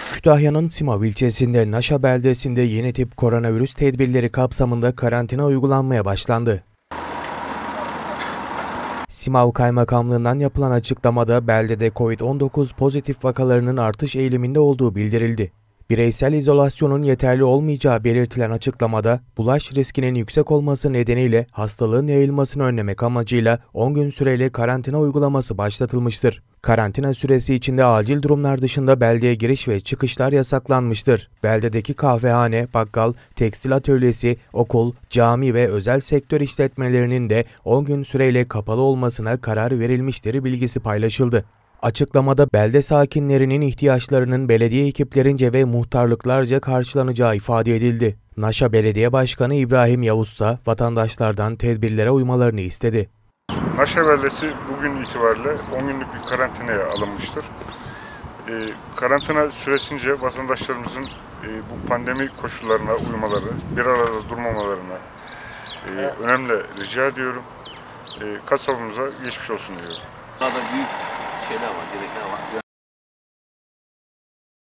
Kütahya'nın Simav ilçesinde Naşa beldesinde yeni tip koronavirüs tedbirleri kapsamında karantina uygulanmaya başlandı. Simav Kaymakamlığından yapılan açıklamada beldede COVID-19 pozitif vakalarının artış eğiliminde olduğu bildirildi. Bireysel izolasyonun yeterli olmayacağı belirtilen açıklamada, bulaş riskinin yüksek olması nedeniyle hastalığın yayılmasını önlemek amacıyla 10 gün süreyle karantina uygulaması başlatılmıştır. Karantina süresi içinde acil durumlar dışında beldeye giriş ve çıkışlar yasaklanmıştır. Beldedeki kahvehane, bakkal, tekstil atölyesi, okul, cami ve özel sektör işletmelerinin de 10 gün süreyle kapalı olmasına karar verilmiştir bilgisi paylaşıldı. Açıklamada belde sakinlerinin ihtiyaçlarının belediye ekiplerince ve muhtarlıklarca karşılanacağı ifade edildi. Naşa Belediye Başkanı İbrahim Yavuz da vatandaşlardan tedbirlere uymalarını istedi. Naşa beldesi bugün itibariyle 10 günlük bir karantinaya alınmıştır. Karantina süresince vatandaşlarımızın bu pandemi koşullarına uymaları, bir arada durmamalarına önemli rica ediyorum. Kasabımıza geçmiş olsun diyorum. Daha da büyük şeyler var, gerekler var.